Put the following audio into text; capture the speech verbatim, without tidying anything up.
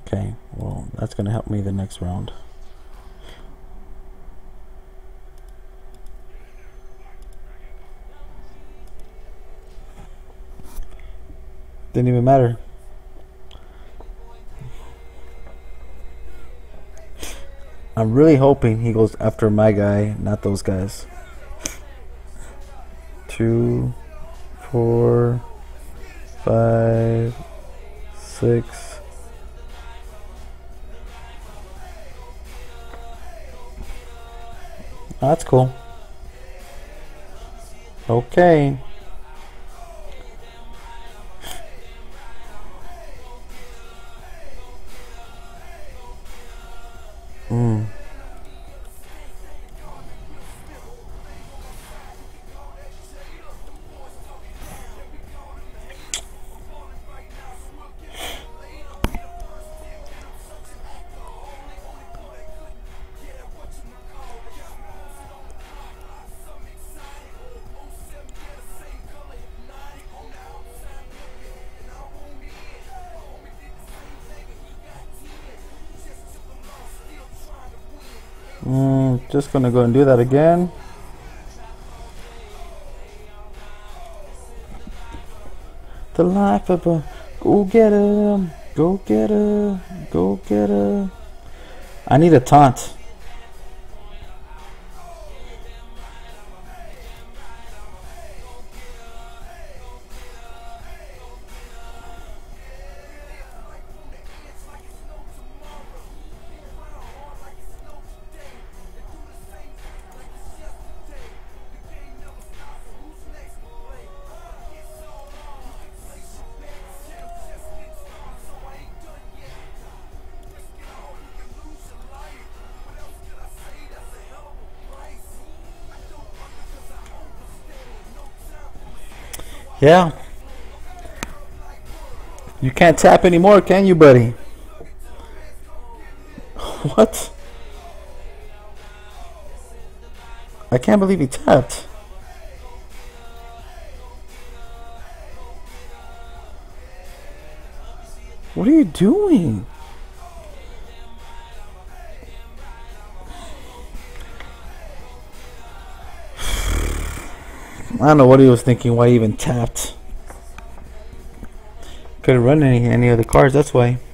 Okay, well, that's gonna help me the next round. Didn't even matter. I'm really hoping he goes after my guy, not those guys. Two, four, five, six. Oh, that's cool. Okay. Mm. Mm, just gonna go and do that again. The life of a go-getter, go-getter, go-getter. I need a taunt. Yeah. You can't tap anymore, can you, buddy? What? I can't believe he tapped. What are you doing? I don't know what he was thinking, why he even tapped. Couldn't run any any other cards, that's why.